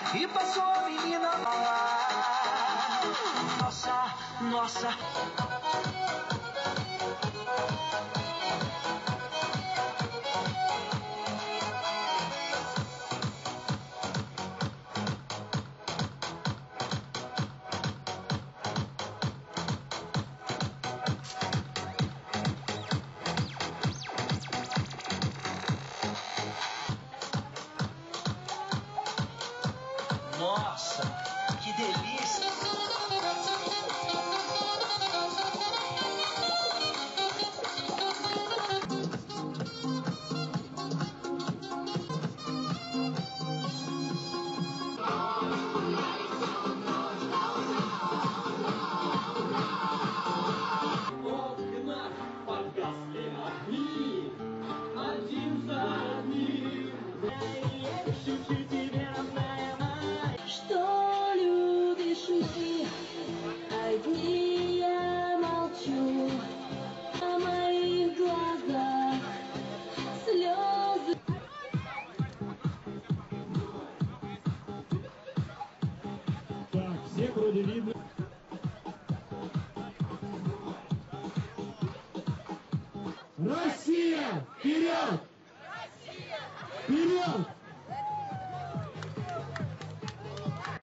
e passou a menina lá. Nossa, nossa. Nossa, que delícia! Окна погасли огни, один за одним. Я шучу тебя, родная моя. Что любишь ты, одни я молчу, на моих глазах слезы. Так, всех вроде видно. Россия, вперед! Россия, вперед!